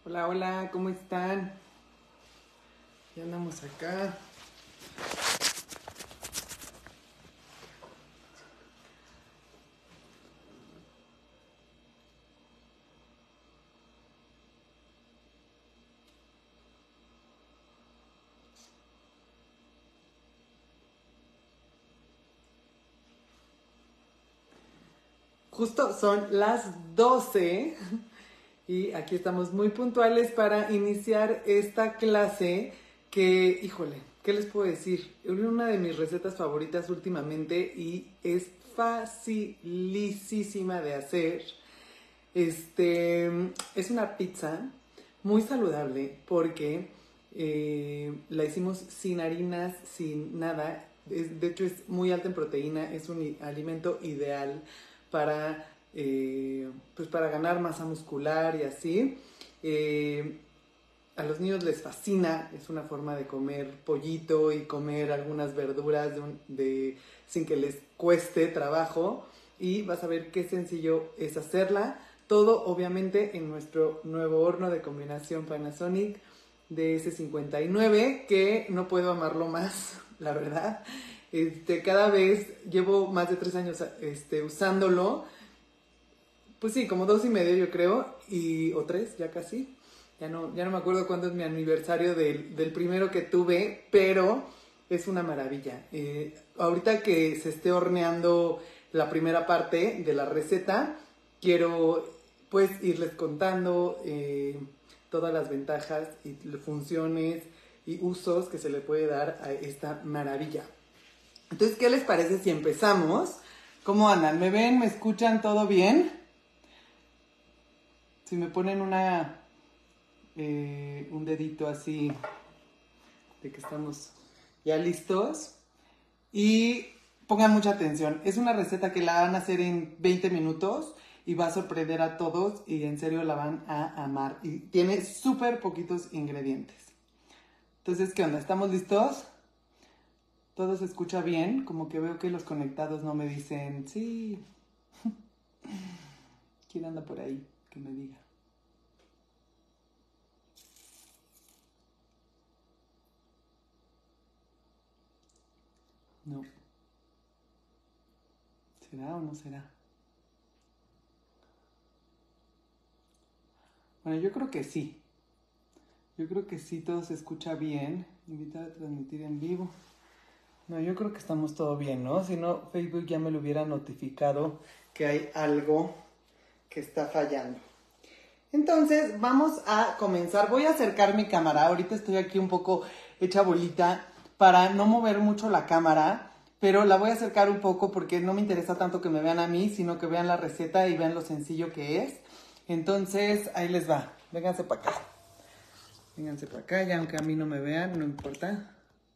Hola, hola, ¿cómo están? Ya andamos acá. Justo son las 12 y aquí estamos muy puntuales para iniciar esta clase que, híjole, ¿qué les puedo decir? Es una de mis recetas favoritas últimamente y es facilísima de hacer. Es una pizza muy saludable porque la hicimos sin harinas, sin nada. De hecho, es muy alta en proteína, es un alimento ideal para, pues para ganar masa muscular y así. Eh, a los niños les fascina, es una forma de comer pollito y comer algunas verduras sin que les cueste trabajo. Y vas a ver qué sencillo es hacerla. Todo obviamente en nuestro nuevo horno de combinación Panasonic DS59, que no puedo amarlo más, la verdad. Cada vez llevo más de 3 años usándolo. Pues sí, como 2 y medio yo creo, o 3 ya casi. Ya no me acuerdo cuándo es mi aniversario del primero que tuve, pero es una maravilla. Ahorita que se esté horneando la primera parte de la receta, quiero pues irles contando todas las ventajas y funciones y usos que se le puede dar a esta maravilla. Entonces, ¿qué les parece si empezamos? ¿Cómo andan? ¿Me ven? ¿Me escuchan? ¿Todo bien? Si me ponen un dedito así de que estamos ya listos. Y pongan mucha atención. Es una receta que la van a hacer en 20 minutos y va a sorprender a todos y en serio la van a amar. Y tiene súper poquitos ingredientes. Entonces, ¿qué onda? ¿Estamos listos? ¿Todo se escucha bien? Como que veo que los conectados no me dicen, sí. ¿Quién anda por ahí? Que me diga. No. ¿Será o no será? Bueno, yo creo que sí. Yo creo que sí, todo se escucha bien. Invitar a transmitir en vivo. No, yo creo que estamos todo bien, ¿no? Si no, Facebook ya me lo hubiera notificado que hay algo que está fallando. Entonces, vamos a comenzar. Voy a acercar mi cámara. Ahorita estoy aquí un poco hecha bolita para no mover mucho la cámara, pero la voy a acercar un poco porque no me interesa tanto que me vean a mí, sino que vean la receta y vean lo sencillo que es. Entonces, ahí les va. Vénganse para acá. Vénganse para acá, ya aunque a mí no me vean, no importa.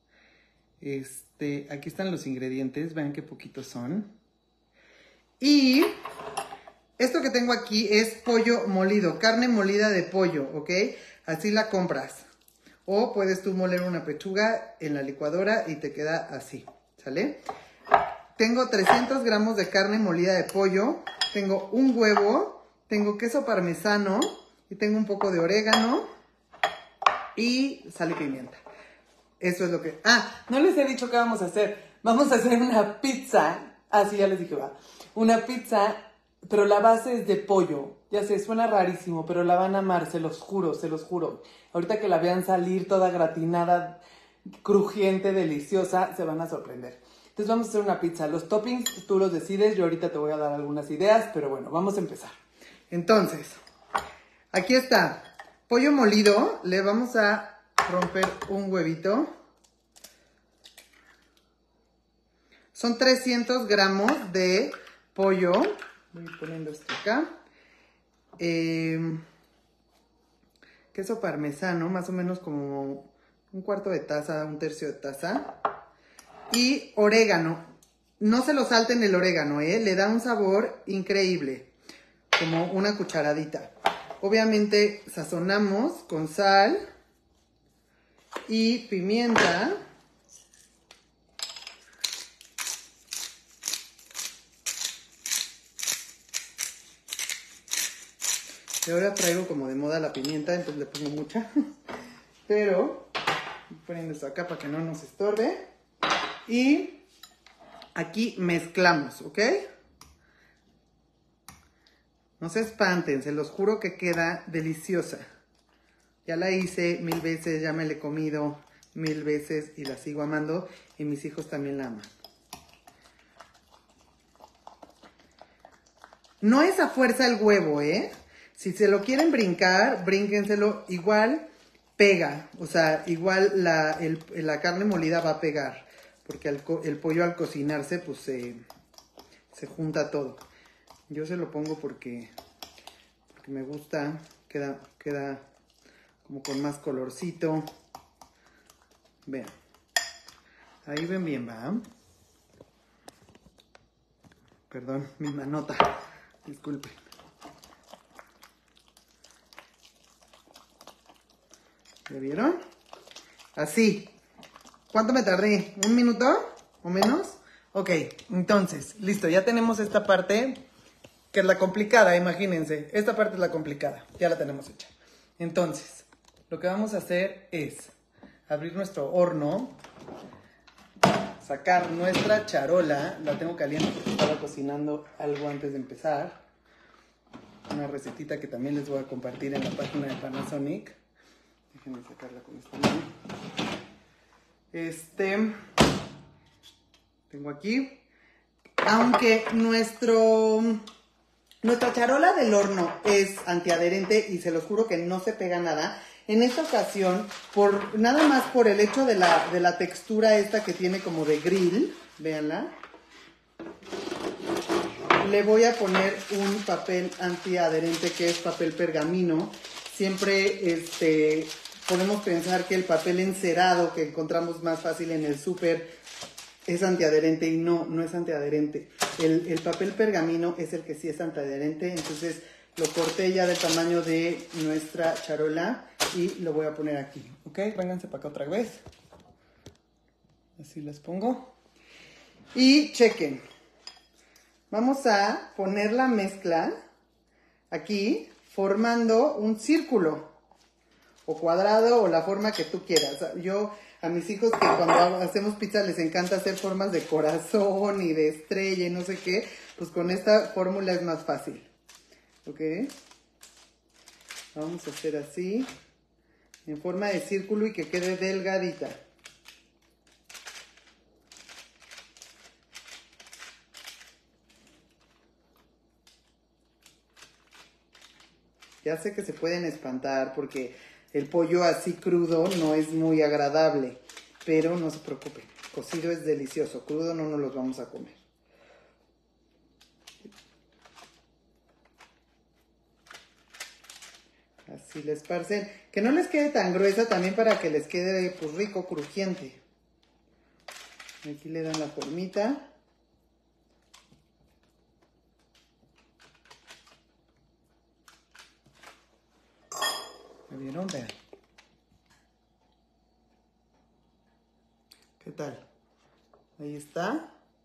Aquí están los ingredientes, vean qué poquitos son. Y esto que tengo aquí es pollo molido, carne molida de pollo, ¿ok? Así la compras. O puedes tú moler una pechuga en la licuadora y te queda así, ¿sale? Tengo 300 gramos de carne molida de pollo, tengo un huevo, tengo queso parmesano y tengo un poco de orégano y sal y pimienta. Eso es lo que... Ah, no les he dicho qué vamos a hacer. Vamos a hacer una pizza. Ah, sí, ya les dije, va. Una pizza, pero la base es de pollo. Ya sé, suena rarísimo, pero la van a amar, se los juro, se los juro. Ahorita que la vean salir toda gratinada, crujiente, deliciosa, se van a sorprender. Entonces vamos a hacer una pizza. Los toppings tú los decides, yo ahorita te voy a dar algunas ideas, pero bueno, vamos a empezar. Entonces, aquí está. Pollo molido, le vamos a romper un huevito. Son 300 gramos de pollo. Voy poniendo esto acá. Queso parmesano, más o menos como un cuarto de taza, un tercio de taza. Y orégano. No se lo salten el orégano, le da un sabor increíble. Como una cucharadita. Obviamente sazonamos con sal y pimienta. Y ahora traigo como de moda la pimienta, entonces le pongo mucha. Pero voy poniendo esto acá para que no nos estorbe. Y aquí mezclamos, ¿ok? No se espanten, se los juro que queda deliciosa. Ya la hice 1000 veces, ya me la he comido 1000 veces y la sigo amando. Y mis hijos también la aman. No es a fuerza el huevo, ¿eh? Si se lo quieren brincar, brínquenselo. Igual pega, o sea, igual la carne molida va a pegar. Porque el pollo al cocinarse, pues se junta todo. Yo se lo pongo porque me gusta, queda como con más colorcito. Vean, ahí ven bien, ¿va? Perdón, mi manota, disculpen. ¿Ya vieron? Así. ¿Cuánto me tardé? ¿1 minuto o menos? Ok, entonces, listo, ya tenemos esta parte, que es la complicada, imagínense. Esta parte es la complicada, ya la tenemos hecha. Entonces, lo que vamos a hacer es abrir nuestro horno, sacar nuestra charola, la tengo caliente porque estaba cocinando algo antes de empezar. Una recetita que también les voy a compartir en la página de Panasonic. Déjenme sacarla con esta mano. Tengo aquí. Aunque nuestra charola del horno es antiadherente y se los juro que no se pega nada. En esta ocasión, nada más por el hecho de la textura esta que tiene como de grill, véanla, le voy a poner un papel antiadherente que es papel pergamino. Siempre podemos pensar que el papel encerado que encontramos más fácil en el súper es antiadherente y no es antiadherente. El papel pergamino es el que sí es antiadherente, entonces lo corté ya del tamaño de nuestra charola y lo voy a poner aquí, ¿ok? Vénganse para acá otra vez. Así les pongo. Y chequen. Vamos a poner la mezcla aquí formando un círculo o cuadrado o la forma que tú quieras. Yo a mis hijos que cuando hacemos pizza les encanta hacer formas de corazón y de estrella y no sé qué, pues con esta fórmula es más fácil. ¿Ok? Vamos a hacer así, en forma de círculo y que quede delgadita. Ya sé que se pueden espantar porque el pollo así crudo no es muy agradable, pero no se preocupen, cocido es delicioso, crudo no nos los vamos a comer. Así les esparcen, que no les quede tan gruesa también para que les quede pues rico, crujiente. Aquí le dan la formita. ¿Me vieron? Vean. ¿Qué tal? Ahí está.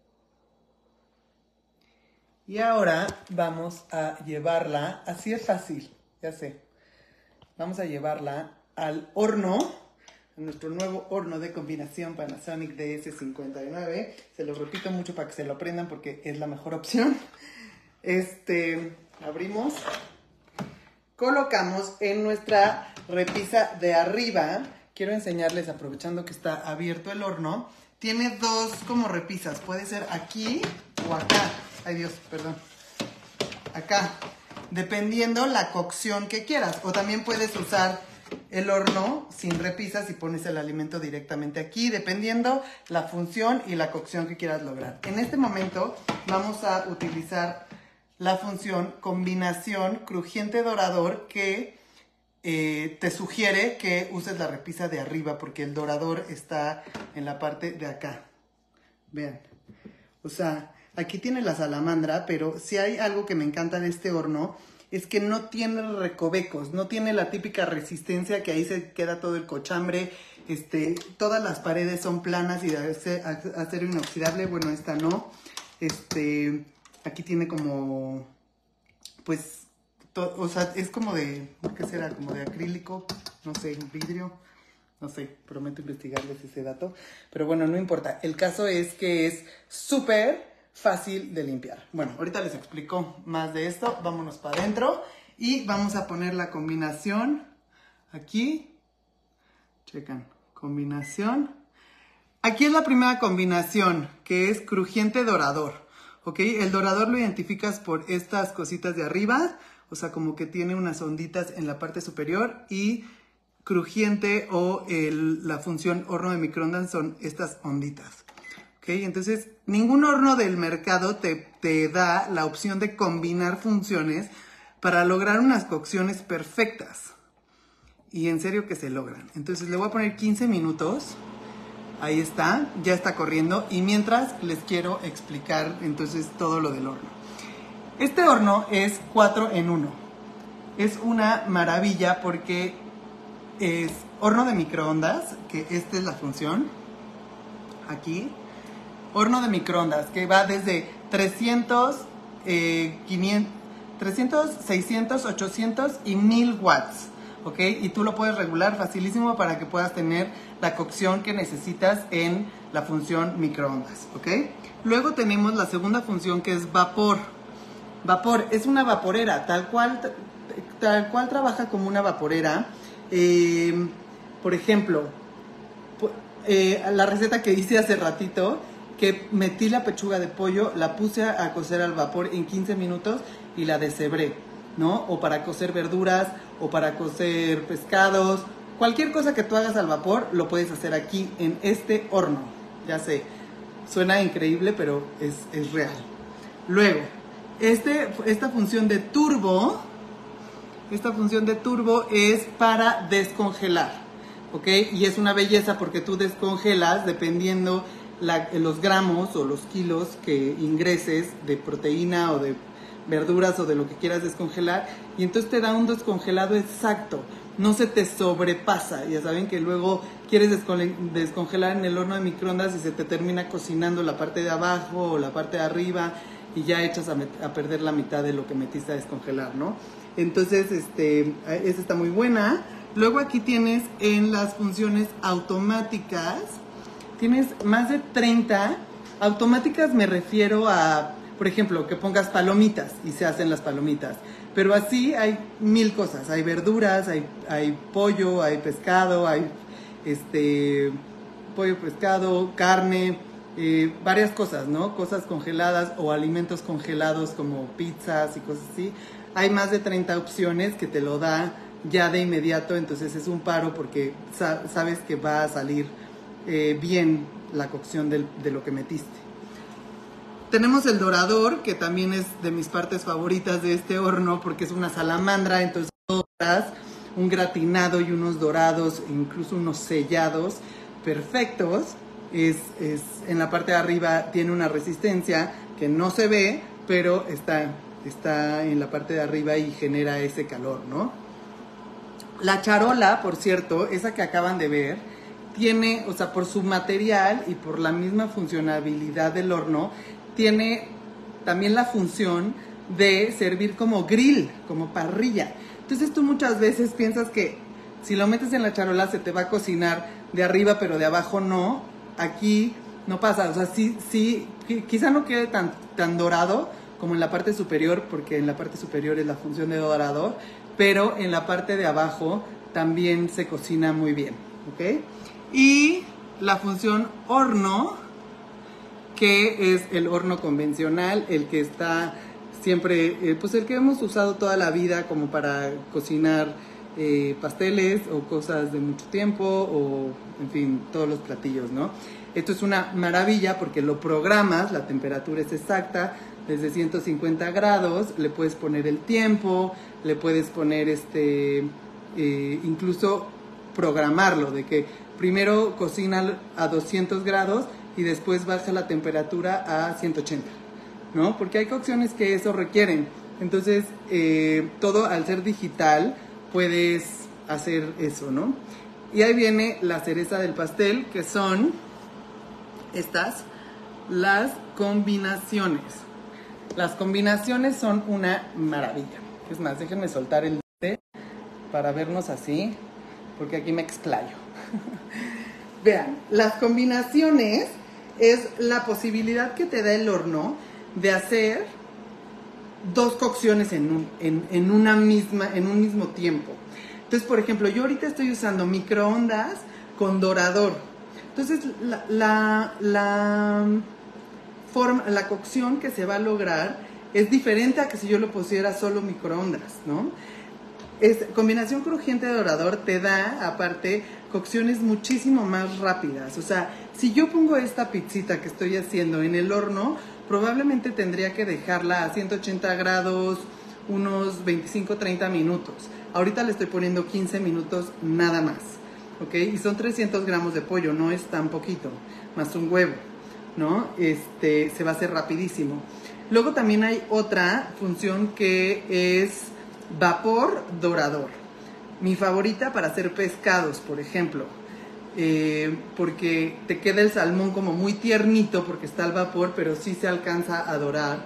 Y ahora vamos a llevarla, así es fácil, ya sé. Vamos a llevarla al horno, a nuestro nuevo horno de combinación Panasonic DS59. Se los repito mucho para que se lo aprendan porque es la mejor opción. Abrimos, colocamos en nuestra repisa de arriba. Quiero enseñarles, aprovechando que está abierto el horno, tiene dos como repisas, puede ser aquí o acá. Ay Dios, perdón. Acá, dependiendo la cocción que quieras. O también puedes usar el horno sin repisas y pones el alimento directamente aquí, dependiendo la función y la cocción que quieras lograr. En este momento vamos a utilizar la función combinación crujiente dorador que te sugiere que uses la repisa de arriba porque el dorador está en la parte de acá. Vean, o sea, aquí tiene la salamandra, pero si hay algo que me encanta de este horno es que no tiene recovecos, no tiene la típica resistencia que ahí se queda todo el cochambre. Todas las paredes son planas y de acero inoxidable. Bueno, esta no. Aquí tiene como, pues, o sea, es como de, ¿qué será? Como de acrílico, no sé, vidrio, no sé, prometo investigarles ese dato. Pero bueno, no importa. El caso es que es súper fácil de limpiar. Bueno, ahorita les explico más de esto. Vámonos para adentro y vamos a poner la combinación aquí. Checan, combinación. Aquí es la primera combinación, que es crujiente dorador. ¿Ok? El dorador lo identificas por estas cositas de arriba. O sea, como que tiene unas onditas en la parte superior. Y crujiente o la función horno de microondas son estas onditas. ¿Ok? Entonces, ningún horno del mercado te da la opción de combinar funciones para lograr unas cocciones perfectas. Y en serio que se logran. Entonces, le voy a poner 15 minutos. Ahí está, ya está corriendo. Y mientras les quiero explicar entonces todo lo del horno. Este horno es 4 en 1. Es una maravilla porque es horno de microondas, que esta es la función. Aquí. Horno de microondas, que va desde 300, 600, 800 y 1000 watts. ¿Ok? Y tú lo puedes regular facilísimo para que puedas tener la cocción que necesitas en la función microondas. ¿Ok? Luego tenemos la segunda función, que es vapor. Vapor es una vaporera, tal cual trabaja como una vaporera. Por ejemplo, la receta que hice hace ratito, que metí la pechuga de pollo, la puse a cocer al vapor en 15 minutos y la deshebré, ¿no? O para cocer verduras, o para cocer pescados, cualquier cosa que tú hagas al vapor, lo puedes hacer aquí en este horno. Ya sé, suena increíble, pero es real. Luego, esta función de turbo es para descongelar, ¿ok? Y es una belleza porque tú descongelas dependiendo los gramos o los kilos que ingreses de proteína o de verduras o de lo que quieras descongelar, y entonces te da un descongelado exacto, no se te sobrepasa. Ya saben que luego quieres descongelar en el horno de microondas y se te termina cocinando la parte de abajo o la parte de arriba y ya echas a perder la mitad de lo que metiste a descongelar, ¿no? Entonces, esta está muy buena. Luego aquí tienes en las funciones automáticas, tienes más de 30. Automáticas me refiero a, por ejemplo, que pongas palomitas y se hacen las palomitas. Pero así hay 1000 cosas. Hay verduras, hay pollo, hay pescado, hay pollo, pescado, carne, varias cosas, ¿no? Cosas congeladas o alimentos congelados como pizzas y cosas así. Hay más de 30 opciones que te lo da ya de inmediato, entonces es un paro porque sabes que va a salir bien la cocción de lo que metiste. Tenemos el dorador, que también es de mis partes favoritas de este horno porque es una salamandra, entonces doras un gratinado y unos dorados, incluso unos sellados perfectos. En la parte de arriba tiene una resistencia que no se ve, pero está en la parte de arriba y genera ese calor, ¿no? La charola, por cierto, esa que acaban de ver, tiene, o sea, por su material y por la misma funcionabilidad del horno, tiene también la función de servir como grill, como parrilla. Entonces tú muchas veces piensas que si lo metes en la charola se te va a cocinar de arriba, pero de abajo no. Aquí no pasa, o sea, sí, quizá no quede tan dorado como en la parte superior, porque en la parte superior es la función de dorador, pero en la parte de abajo también se cocina muy bien, ¿ok? Y la función horno, que es el horno convencional, el que está siempre, pues el que hemos usado toda la vida como para cocinar pasteles o cosas de mucho tiempo, o en fin, todos los platillos, ¿no? Esto es una maravilla porque lo programas, la temperatura es exacta, desde 150 grados, le puedes poner el tiempo, le puedes poner incluso programarlo, de que primero cocina a 200 grados y después baja la temperatura a 180, ¿no? Porque hay cocciones que eso requieren. Entonces, todo al ser digital, puedes hacer eso, ¿no? Y ahí viene la cereza del pastel, que son las combinaciones. Las combinaciones son una maravilla. Es más, déjenme soltar el para vernos así, porque aquí me explayo. Vean, las combinaciones es la posibilidad que te da el horno de hacer dos cocciones en un mismo tiempo. Entonces, por ejemplo, yo ahorita estoy usando microondas con dorador. Entonces, la cocción que se va a lograr es diferente a que si yo lo pusiera solo microondas, ¿no? Combinación crujiente-dorador te da, aparte, cocciones muchísimo más rápidas. O sea, si yo pongo esta pizzita que estoy haciendo en el horno, probablemente tendría que dejarla a 180 grados unos 25-30 minutos. Ahorita le estoy poniendo 15 minutos nada más, ¿ok? Y son 300 gramos de pollo, no es tan poquito, más un huevo, ¿no? Se va a hacer rapidísimo. Luego también hay otra función que es vapor dorador. Mi favorita para hacer pescados, por ejemplo, porque te queda el salmón como muy tiernito porque está al vapor, pero sí se alcanza a dorar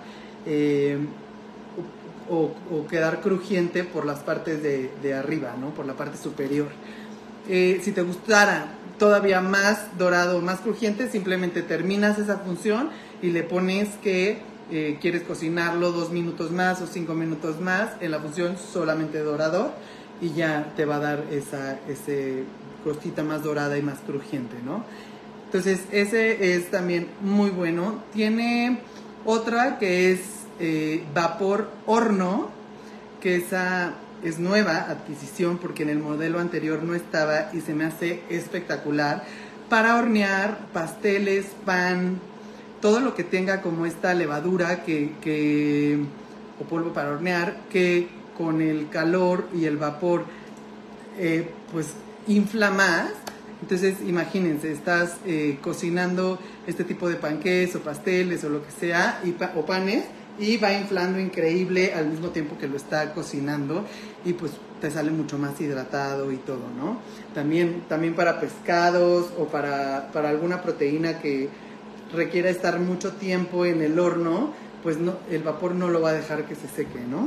o quedar crujiente por las partes de arriba, ¿no? Por la parte superior. Si te gustara todavía más dorado, más crujiente, simplemente terminas esa función y le pones que quieres cocinarlo 2 minutos más o 5 minutos más en la función solamente dorador y ya te va a dar ese costita más dorada y más crujiente, ¿no? Entonces ese es también muy bueno. Tiene otra que es vapor horno, que esa es nueva adquisición porque en el modelo anterior no estaba y se me hace espectacular para hornear pasteles, pan, todo lo que tenga como esta levadura o polvo para hornear, que con el calor y el vapor pues infla más. Entonces imagínense, estás cocinando este tipo de panqués o pasteles o lo que sea, o panes, y va inflando increíble al mismo tiempo que lo está cocinando y pues te sale mucho más hidratado y todo, ¿no? También para pescados o para alguna proteína que requiera estar mucho tiempo en el horno, pues no, el vapor no lo va a dejar que se seque, ¿no?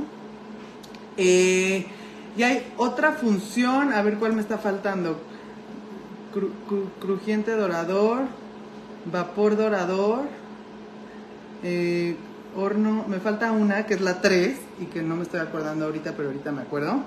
Y hay otra función, a ver cuál me está faltando. Crujiente dorador, vapor dorador, horno, me falta una que es la 3 y que no me estoy acordando ahorita, pero ahorita me acuerdo.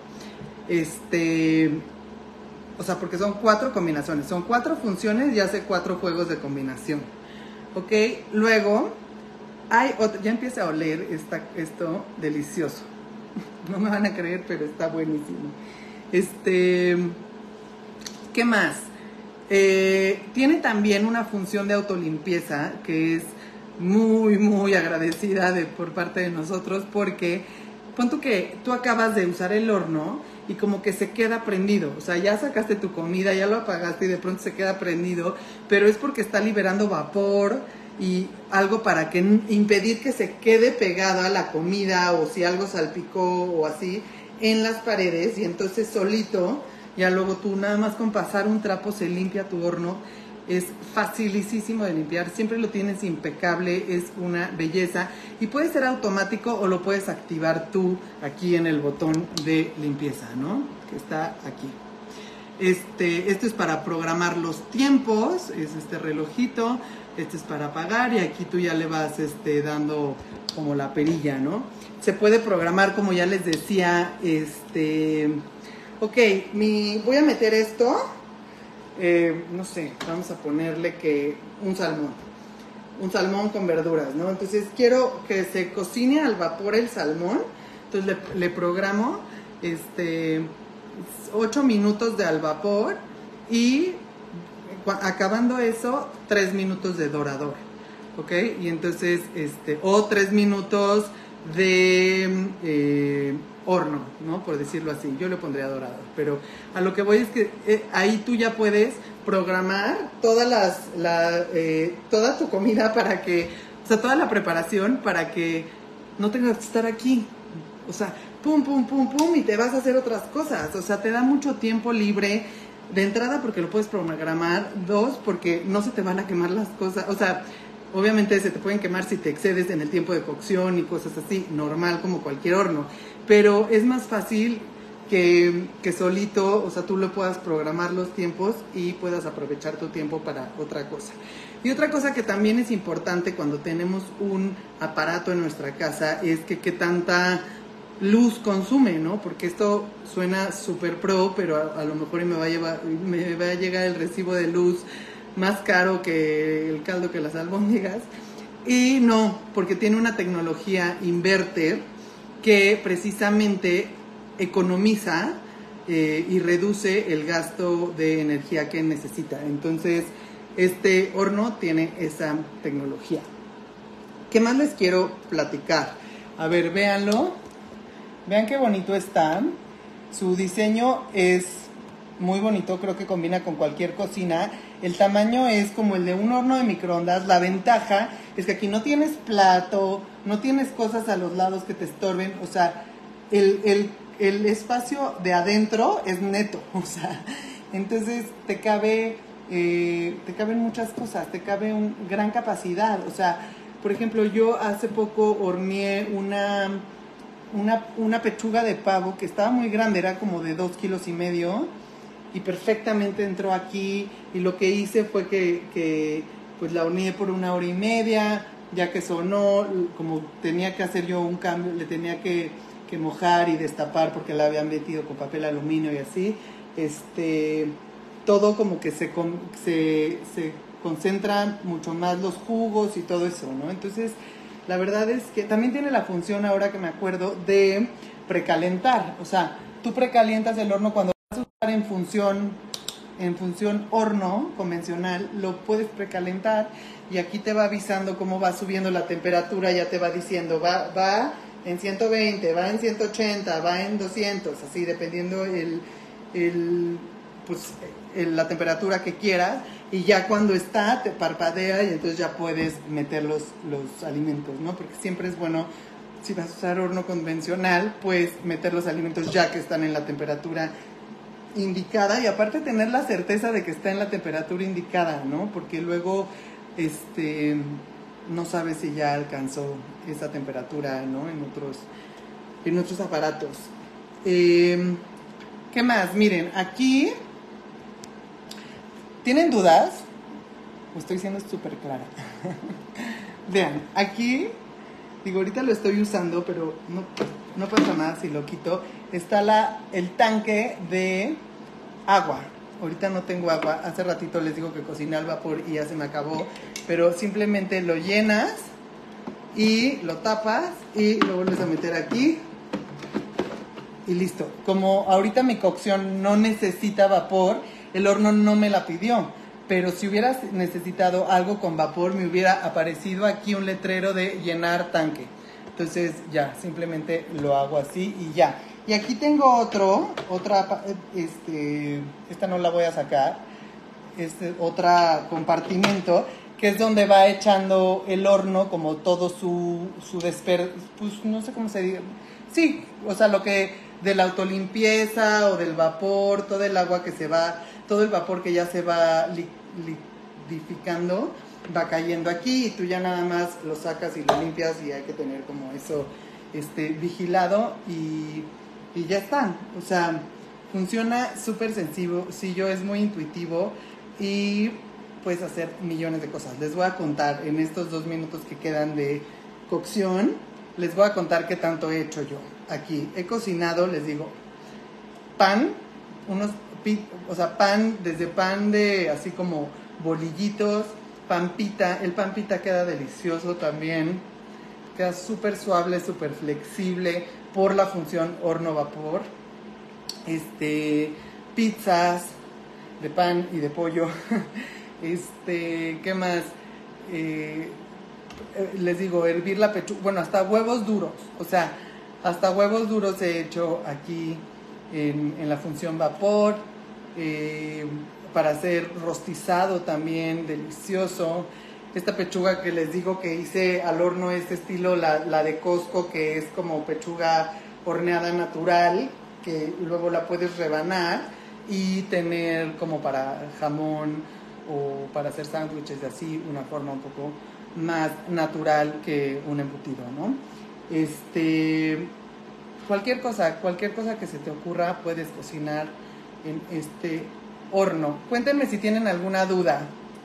O sea, porque son 4 combinaciones, son 4 funciones y hace 4 juegos de combinación. Ok, luego hay otra, ya empieza a oler esto delicioso. No me van a creer, pero está buenísimo. ¿Qué más? Tiene también una función de autolimpieza que es muy, muy agradecida por parte de nosotros, porque pon tú que tú acabas de usar el horno y como que se queda prendido, o sea, ya sacaste tu comida, ya lo apagaste y de pronto se queda prendido, pero es porque está liberando vapor y algo para impedir que se quede pegado a la comida, o si algo salpicó o así en las paredes, y entonces solito, ya luego tú nada más con pasar un trapo se limpia tu horno. Es facilísimo de limpiar, siempre lo tienes impecable, es una belleza y puede ser automático o lo puedes activar tú aquí en el botón de limpieza, ¿no? Que está aquí. Esto es para programar los tiempos, es este relojito, este es para apagar y aquí tú ya le vas dando como la perilla, ¿no? Se puede programar, como ya les decía, ok, voy a meter esto. No sé, vamos a ponerle que un salmón con verduras, ¿no? Entonces quiero que se cocine al vapor el salmón, entonces le programo 8 minutos de al vapor y acabando eso 3 minutos de dorador, ¿ok? Y entonces o 3 minutos de horno, ¿no? Por decirlo así, yo le pondría dorado, pero a lo que voy es que ahí tú ya puedes programar toda tu comida para que, o sea, toda la preparación para que no tengas que estar aquí, o sea, pum, pum, pum, pum, y te vas a hacer otras cosas, o sea, te da mucho tiempo libre de entrada porque lo puedes programar, 2, porque no se te van a quemar las cosas, o sea, Obviamente se te pueden quemar si te excedes en el tiempo de cocción y cosas así, normal como cualquier horno, pero es más fácil que solito, o sea, tú lo puedas programar los tiempos y puedas aprovechar tu tiempo para otra cosa. Y otra cosa que también es importante cuando tenemos un aparato en nuestra casa es que qué tanta luz consume, ¿no? Porque esto suena súper pro, pero a lo mejor me va a llegar el recibo de luz más caro que el caldo que las albóndigas. Y no, porque tiene una tecnología inverter que precisamente economiza y reduce el gasto de energía que necesita. Entonces, este horno tiene esa tecnología. ¿Qué más les quiero platicar? A ver, véanlo. Vean qué bonito está. Su diseño es muy bonito, creo que combina con cualquier cocina. El tamaño es como el de un horno de microondas. La ventaja es que aquí no tienes plato, no tienes cosas a los lados que te estorben. O sea, el espacio de adentro es neto. O sea, entonces te caben muchas cosas, te cabe una gran capacidad. O sea, por ejemplo, yo hace poco horneé una pechuga de pavo que estaba muy grande, era como de 2,5 kilos y perfectamente entró aquí. Y lo que hice fue que pues la horneé por 1 hora y media, ya que sonó, como tenía que hacer yo un cambio, le tenía que mojar y destapar porque la habían metido con papel aluminio y así, todo como que se concentran mucho más los jugos y todo eso, ¿no? Entonces, la verdad es que también tiene la función, ahora que me acuerdo, de precalentar. O sea, tú precalientas el horno cuando vas a usar en función horno convencional, lo puedes precalentar y aquí te va avisando cómo va subiendo la temperatura, ya te va diciendo, va en 120, va en 180, va en 200, así dependiendo la temperatura que quieras, y ya cuando está te parpadea y entonces ya puedes meter los alimentos, ¿no? Porque siempre es bueno, si vas a usar horno convencional, pues meter los alimentos ya que están en la temperatura indicada, y aparte tener la certeza de que está en la temperatura indicada, ¿no? Porque luego no sabes si ya alcanzó esa temperatura, ¿no? En otros aparatos. ¿Qué más? Miren, aquí ¿tienen dudas? O estoy siendo súper clara. Vean, aquí, digo, ahorita lo estoy usando, pero no pasa nada si lo quito. Está el tanque de agua. Ahorita no tengo agua. Hace ratito les digo que cociné al vapor y ya se me acabó. Pero simplemente lo llenas y lo tapas y lo vuelves a meter aquí. Y listo. Como ahorita mi cocción no necesita vapor, el horno no me la pidió. Pero si hubieras necesitado algo con vapor, me hubiera aparecido aquí un letrero de llenar tanque. Entonces ya, simplemente lo hago así y ya. Y aquí tengo esta no la voy a sacar, otra compartimento, que es donde va echando el horno como todo su pues no sé cómo se diga. Sí, o sea, lo que de la autolimpieza o del vapor, todo el agua que se va, todo el vapor que ya se va liquidificando, va cayendo aquí y tú ya nada más lo sacas y lo limpias, y hay que tener como eso vigilado y ya está. O sea, funciona súper sencillo, es muy intuitivo y puedes hacer millones de cosas. Les voy a contar en estos 2 minutos que quedan de cocción, les voy a contar qué tanto he hecho yo. Aquí he cocinado, les digo, pan, desde pan de así como bolillitos, pan pita. El pan pita queda delicioso también, queda súper suave, súper flexible por la función horno-vapor. Pizzas de pan y de pollo. ¿Qué más? Les digo, hervir la pechuga, bueno, hasta huevos duros, o sea, hasta huevos duros he hecho aquí en la función vapor, para hacer rostizado también, delicioso. Esta pechuga que les digo que hice al horno es estilo la de Costco, que es como pechuga horneada natural, que luego la puedes rebanar y tener como para jamón o para hacer sándwiches y así, una forma un poco más natural que un embutido, ¿no? Cualquier cosa que se te ocurra puedes cocinar en este horno. Cuéntenme si tienen alguna duda.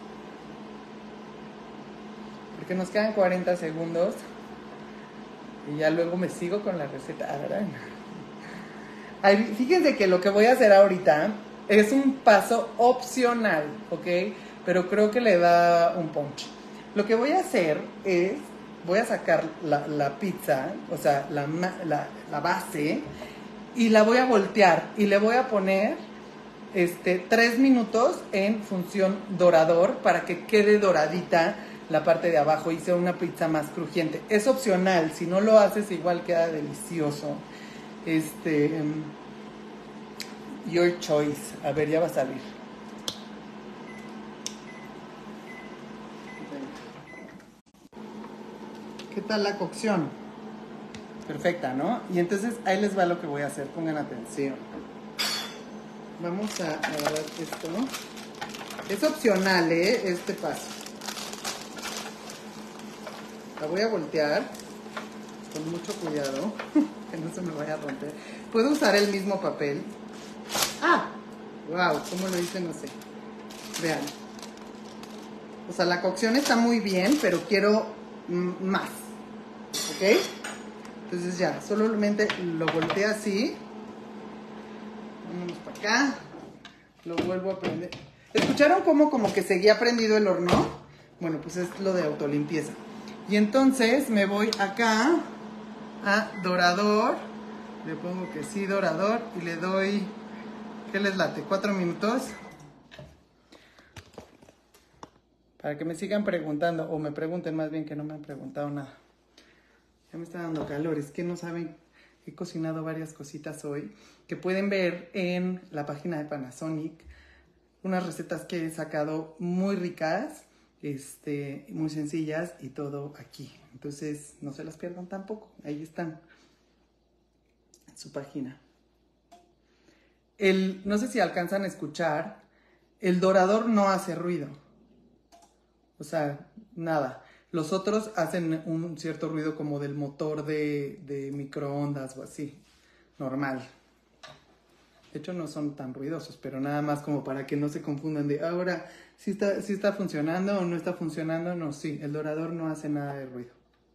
Porque nos quedan 40 segundos. Y ya luego me sigo con la receta, ¿verdad? Ay, fíjense que lo que voy a hacer ahorita es un paso opcional, ¿ok? Pero creo que le da un punch. Lo que voy a hacer es, voy a sacar la pizza, o sea, la base, y la voy a voltear y le voy a poner 3 minutos en función dorador para que quede doradita la parte de abajo y sea una pizza más crujiente. Es opcional, si no lo haces igual queda delicioso. Your choice. A ver, ya va a salir. ¿Qué tal la cocción? Perfecta, ¿no? Y entonces ahí les va lo que voy a hacer. Pongan atención. Vamos a agarrar esto. Es opcional, este paso. La voy a voltear con mucho cuidado, que no se me vaya a romper. Puedo usar el mismo papel. ¡Ah! ¡Wow! ¿Cómo lo hice? No sé. Vean. O sea, la cocción está muy bien, pero quiero más. ¿Ok? Entonces ya, solamente lo volteé así. Vámonos para acá. Lo vuelvo a prender. ¿Escucharon cómo como que seguía prendido el horno? Bueno, pues es lo de autolimpieza. Y entonces me voy acá a dorador. Le pongo que sí, dorador. Y le doy, ¿qué les late? 4 minutos. Para que me sigan preguntando, o me pregunten más bien, que no me han preguntado nada. Ya me está dando calor, es que no saben, he cocinado varias cositas hoy que pueden ver en la página de Panasonic. Unas recetas que he sacado muy ricas, muy sencillas y todo aquí. Entonces no se las pierdan tampoco, ahí están en su página. No sé si alcanzan a escuchar, el dorador no hace ruido. O sea, nada. Los otros hacen un cierto ruido como del motor de microondas o así, normal. De hecho no son tan ruidosos, pero nada más como para que no se confundan de ahora, si está funcionando o no está funcionando. No, sí, el dorador no hace nada de ruido.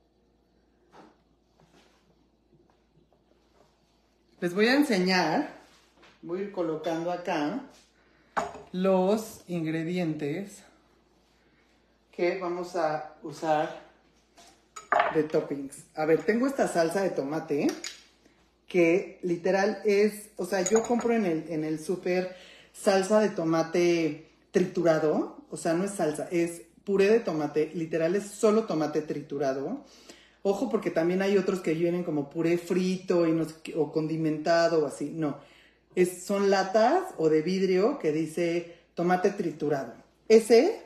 Les voy a enseñar, voy a ir colocando acá los ingredientes que vamos a usar de toppings. A ver, tengo esta salsa de tomate que literal es, o sea, yo compro en el súper salsa de tomate triturado, o sea, no es salsa, es puré de tomate, literal es solo tomate triturado. Ojo, porque también hay otros que vienen como puré frito y no sé, o condimentado o así, no. Son latas o de vidrio que dice tomate triturado. Ese...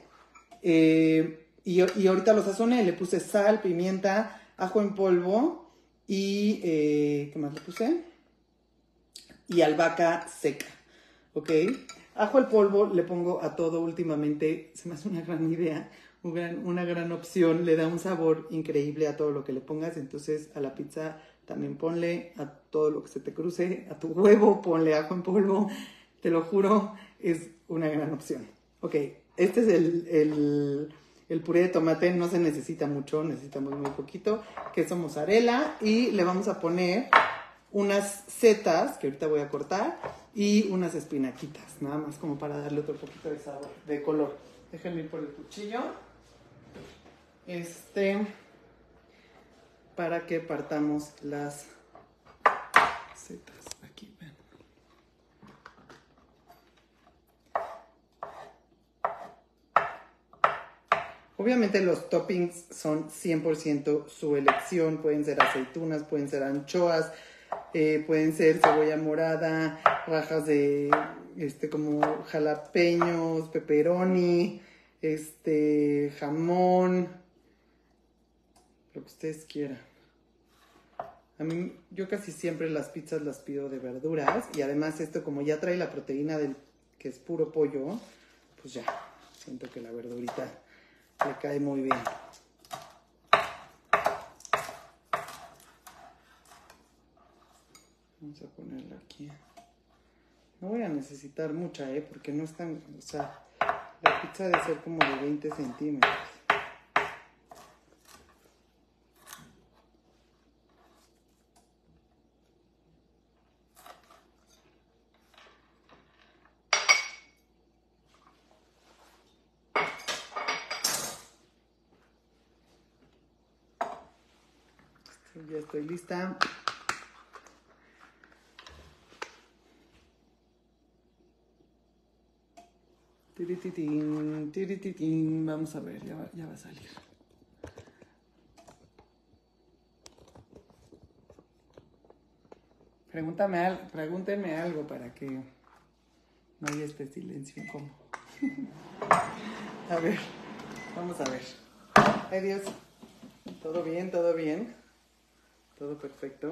y ahorita lo sazoné, le puse sal, pimienta, ajo en polvo y ¿qué más le puse? Y albahaca seca, ¿ok? Ajo al polvo le pongo a todo últimamente, se me hace una gran idea, una gran opción, le da un sabor increíble a todo lo que le pongas. Entonces a la pizza también ponle a todo lo que se te cruce, a tu huevo ponle ajo en polvo, te lo juro, es una gran opción. Ok, este es el puré de tomate, no se necesita mucho, necesitamos muy poquito, queso mozzarella y le vamos a poner unas setas que ahorita voy a cortar y unas espinaquitas, nada más como para darle otro poquito de sabor, de color. Déjenme ir por el cuchillo. Para que partamos las setas. Aquí, ven. Obviamente los toppings son 100% su elección. Pueden ser aceitunas, pueden ser anchoas, pueden ser cebolla morada, rajas de como jalapeños, pepperoni, jamón, lo que ustedes quieran. A mí, yo casi siempre las pizzas las pido de verduras y además esto como ya trae la proteína que es puro pollo, pues ya, siento que la verdurita le cae muy bien. Vamos a ponerla aquí. No voy a necesitar mucha, porque no es tan... O sea, la pizza debe ser como de 20 centímetros. Ya estoy lista. Tirititín, tirititín. Vamos a ver, ya va a salir. Pregúntenme algo para que no haya este silencio incómodo. A ver, vamos a ver. Ay, Dios. Todo bien, todo bien. Todo perfecto.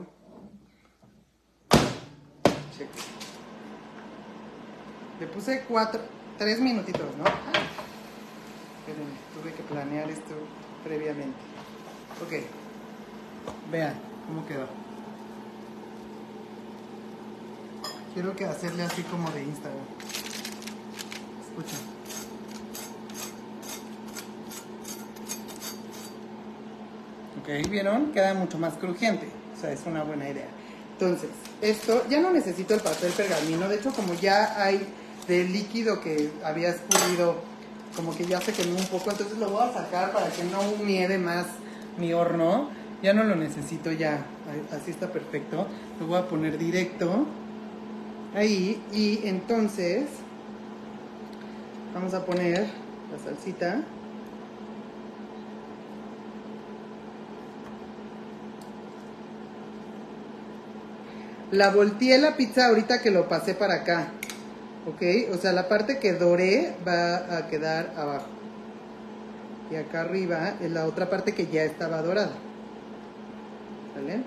Check. Le puse 3 minutitos, ¿no? Espérenme, tuve que planear esto previamente. Ok. Vean cómo quedó. Quiero que hacerle así como de Instagram. Escuchen. Ok, ¿vieron? Queda mucho más crujiente. O sea, es una buena idea. Entonces, esto, ya no necesito el papel pergamino. De hecho, como ya hay del líquido que había escurrido, como que ya se quemó un poco. Entonces lo voy a sacar para que no humiede más mi horno. Ya no lo necesito ya. Así está perfecto. Lo voy a poner directo ahí. Y entonces vamos a poner la salsita. La volteé la pizza ahorita que lo pasé para acá. ¿Ok? O sea, la parte que doré va a quedar abajo. Y acá arriba es la otra parte que ya estaba dorada. ¿Vale?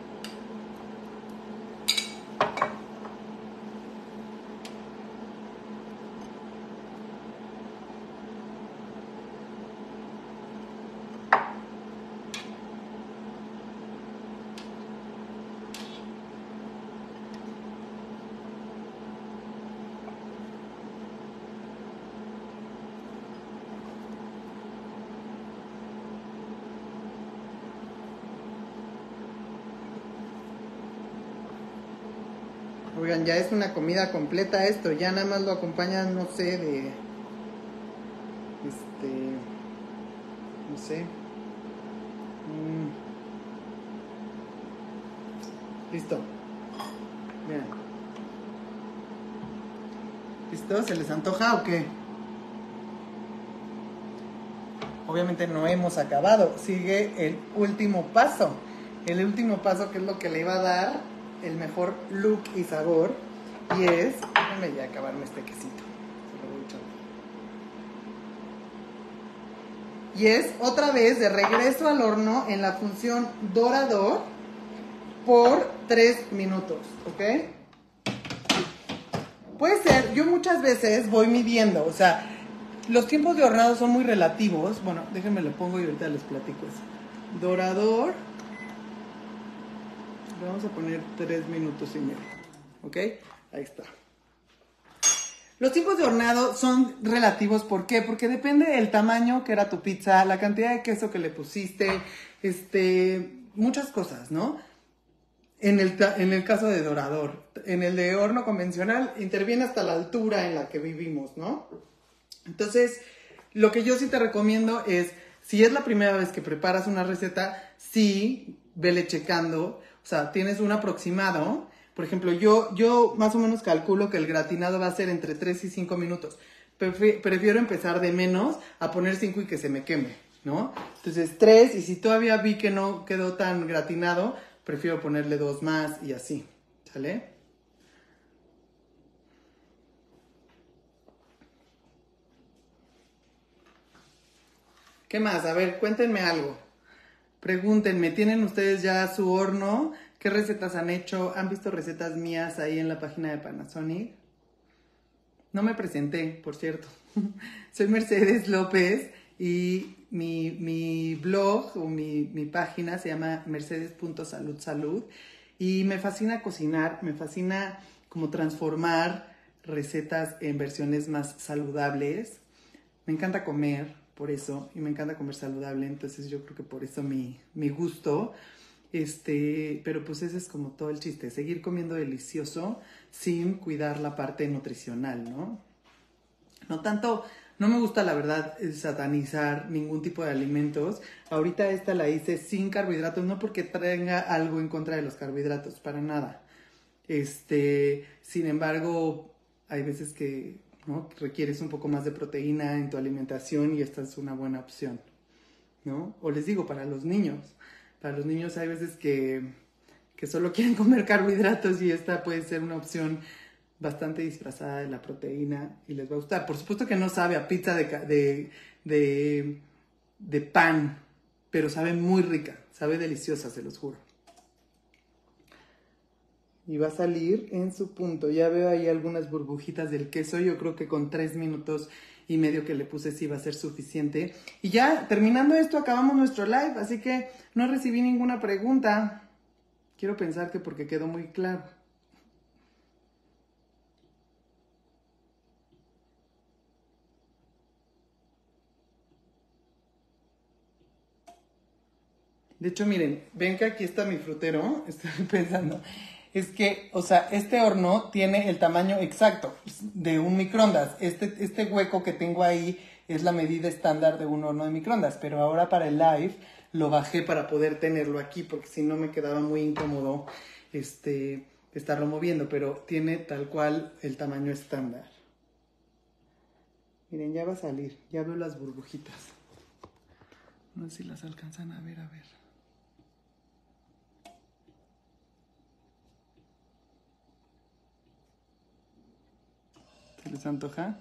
Oigan, ya es una comida completa esto. Ya nada más lo acompañan, no sé, de... No sé. Listo. Vean. ¿Listo? ¿Se les antoja o qué? Obviamente no hemos acabado. Sigue el último paso. El último paso que es lo que le iba a dar el mejor look y sabor. Y es... Déjenme ya acabarme este quesito. Se lo voy echando. Y es otra vez de regreso al horno en la función dorador por 3 minutos. ¿Ok? Puede ser, yo muchas veces voy midiendo, o sea, los tiempos de hornado son muy relativos. Bueno, déjenme lo pongo y ahorita les platico eso. Dorador. Le vamos a poner 3 minutos y medio. ¿Ok? Ahí está. Los tiempos de hornado son relativos, ¿por qué? Porque depende del tamaño que era tu pizza, la cantidad de queso que le pusiste, muchas cosas, ¿no? En el caso de dorador. En el de horno convencional interviene hasta la altura en la que vivimos, ¿no? Entonces, lo que yo sí te recomiendo es, si es la primera vez que preparas una receta, sí, vele checando, o sea, tienes un aproximado. Por ejemplo, yo más o menos calculo que el gratinado va a ser entre 3 y 5 minutos. Prefiero empezar de menos a poner 5 y que se me queme, ¿no? Entonces 3, y si todavía vi que no quedó tan gratinado, prefiero ponerle 2 más y así, ¿sale? ¿Qué más? A ver, cuéntenme algo. Pregúntenme, ¿tienen ustedes ya su horno? ¿Qué recetas han hecho? ¿Han visto recetas mías ahí en la página de Panasonic? No me presenté, por cierto. Soy Mercedes López y mi blog o mi página se llama mercedes.saludsalud Y me fascina cocinar, me fascina como transformar recetas en versiones más saludables. Me encanta comer, por eso, y me encanta comer saludable, entonces yo creo que por eso mi gusto. Pero pues ese es como todo el chiste, seguir comiendo delicioso sin cuidar la parte nutricional, ¿no? No tanto, no me gusta la verdad satanizar ningún tipo de alimentos. Ahorita esta la hice sin carbohidratos, no porque tenga algo en contra de los carbohidratos, para nada. Sin embargo, hay veces que, ¿no?, requieres un poco más de proteína en tu alimentación y esta es una buena opción, ¿no? O les digo, para los niños hay veces que solo quieren comer carbohidratos y esta puede ser una opción bastante disfrazada de la proteína y les va a gustar. Por supuesto que no sabe a pizza de pan, pero sabe muy rica, sabe deliciosa, se los juro. Y va a salir en su punto. Ya veo ahí algunas burbujitas del queso. Yo creo que con 3 minutos y medio que le puse sí va a ser suficiente. Y ya, terminando esto, acabamos nuestro live. Así que no recibí ninguna pregunta. Quiero pensar que porque quedó muy claro. De hecho, miren, ven que aquí está mi frutero. Estoy pensando. Es que, o sea, este horno tiene el tamaño exacto de un microondas. Este hueco que tengo ahí es la medida estándar de un horno de microondas. Pero ahora para el live lo bajé para poder tenerlo aquí, porque si no me quedaba muy incómodo estarlo moviendo. Pero tiene tal cual el tamaño estándar. Miren, ya va a salir. Ya veo las burbujitas. No sé si las alcanzan a ver, a ver. ¿Se les antoja?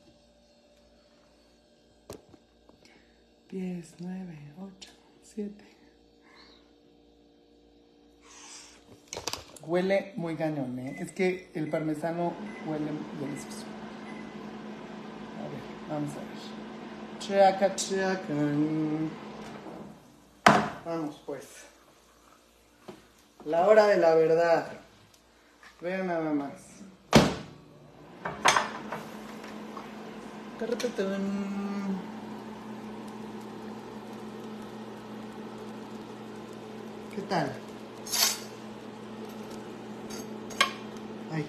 10, 9, 8, 7. Huele muy cañón, ¿eh? Es que el parmesano huele delicioso. A ver, vamos a ver. Chaca, chaca. Vamos pues. La hora de la verdad. Vean nada más. ¿Qué tal? Ay.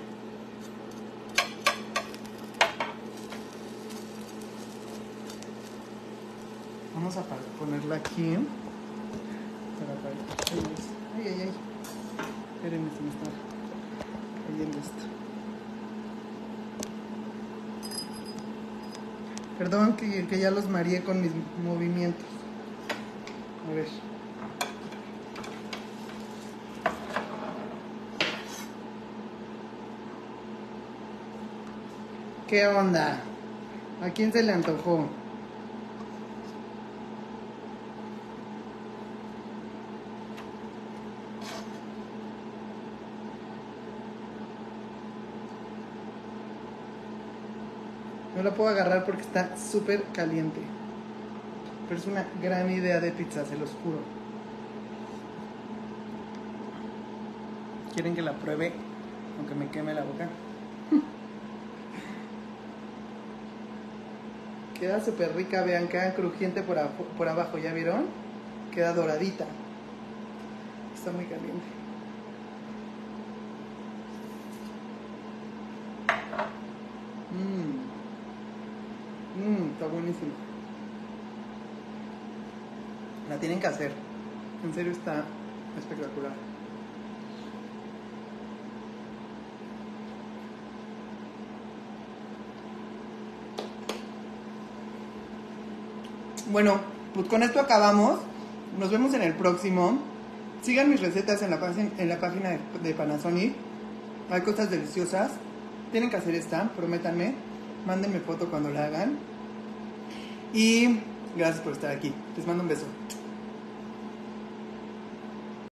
Vamos a ponerla aquí. Ay, ay, ay. Espérenme, se me está cayendo esto. Perdón que ya los mareé con mis movimientos. A ver. ¿Qué onda? ¿A quién se le antojó? No la puedo agarrar porque está súper caliente. Pero es una gran idea de pizza, se los juro. ¿Quieren que la pruebe aunque me queme la boca? Queda súper rica, vean, queda crujiente por abajo, ¿ya vieron? Queda doradita. Está muy caliente. Está buenísimo. La tienen que hacer. En serio está espectacular. Bueno, pues con esto acabamos. Nos vemos en el próximo. Sigan mis recetas en la página de Panasonic. Hay cosas deliciosas. Tienen que hacer esta, prométanme. Mándenme foto cuando la hagan. Y gracias por estar aquí. Les mando un beso.